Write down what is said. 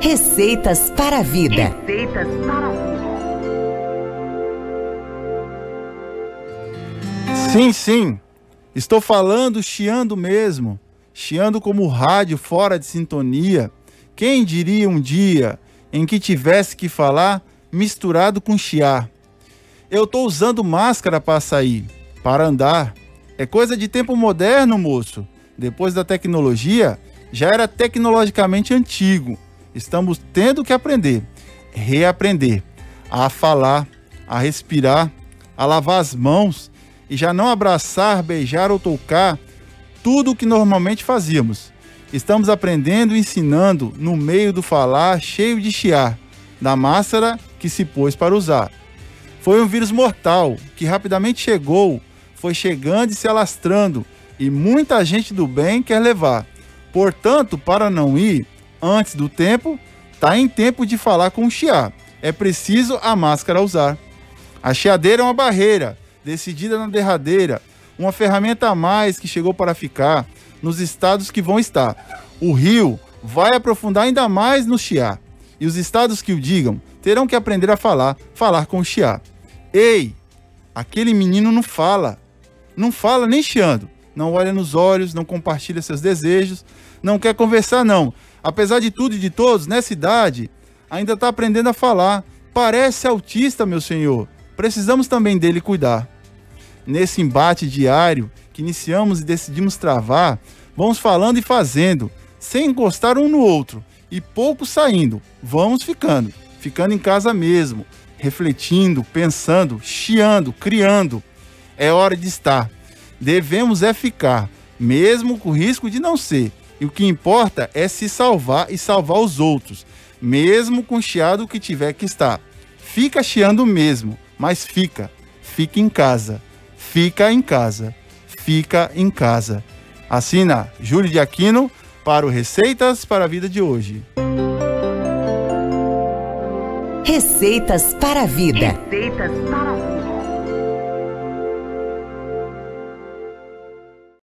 Receitas para a vida. Receitas para a vida. Sim, estou falando chiando mesmo, chiando como rádio fora de sintonia. Quem diria um dia em que tivesse que falar misturado com chiar? Eu estou usando máscara para sair, para andar. É coisa de tempo moderno, moço. Depois da tecnologia, já era tecnologicamente antigo. Estamos tendo que aprender, reaprender, a falar, a respirar, a lavar as mãos e já não abraçar, beijar ou tocar tudo o que normalmente fazíamos. Estamos aprendendo e ensinando no meio do falar cheio de chiar, da máscara que se pôs para usar. Foi um vírus mortal que rapidamente chegou, foi chegando e se alastrando e muita gente do bem quer levar. Portanto, para não ir antes do tempo, tá em tempo de falar com o chiar. É preciso a máscara usar. A chiadeira é uma barreira, decidida na derradeira, uma ferramenta a mais que chegou para ficar nos estados que vão estar. O rio vai aprofundar ainda mais no chiar. E os estados que o digam terão que aprender a falar com o chiar. Ei, aquele menino não fala nem chiando. Não olha nos olhos, não compartilha seus desejos, não quer conversar não. Apesar de tudo e de todos, nessa idade, ainda está aprendendo a falar. Parece autista, meu senhor. Precisamos também dele cuidar. Nesse embate diário que iniciamos e decidimos travar, vamos falando e fazendo, sem encostar um no outro, e pouco saindo. Vamos ficando em casa mesmo, refletindo, pensando, chiando, criando. É hora de estar. Devemos é ficar, mesmo com o risco de não ser. E o que importa é se salvar e salvar os outros, mesmo com o chiado que tiver que estar. Fica chiando mesmo, mas fica em casa. Fica em casa. Fica em casa. Assina Júlio de Aquino para o Receitas para a Vida de hoje. Receitas para a Vida. Receitas para a vida.